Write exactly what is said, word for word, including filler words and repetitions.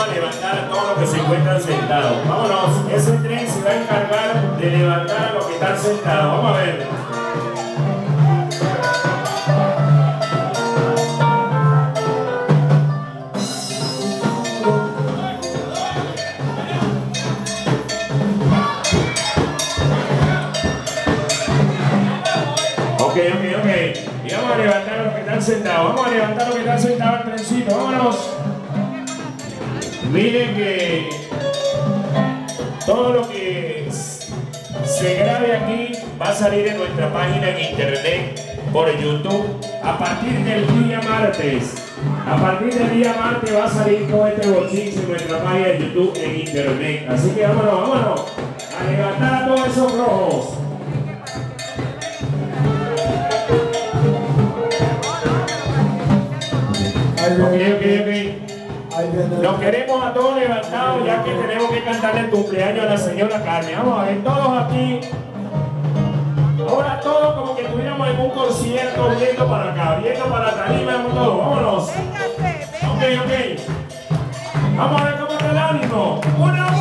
vamos a levantar a todos los que se encuentran sentados. Vámonos, ese tren se va a encargar de levantar a los que están sentados. Vamos a ver. Ok, ok, ok. Y vamos a levantar a los que están sentados. Vamos a levantar a los que están sentados al trencito. Vámonos. Miren que todo lo que se grabe aquí va a salir en nuestra página en internet, por YouTube, a partir del día martes. A partir del día martes va a salir todo este bochinche en nuestra página de YouTube en internet. Así que vámonos, vámonos a levantar a todos esos rojos. Ok, ok, ok. Los queremos a todos levantados, ya que tenemos que cantarle el cumpleaños a la señora Carmen. Vamos a ver, todos aquí. Ahora todos como que estuviéramos en un concierto, viendo para acá, viendo para la tarima, todos. Vámonos. Ok, ok. Vamos a ver cómo está el ánimo. Uno.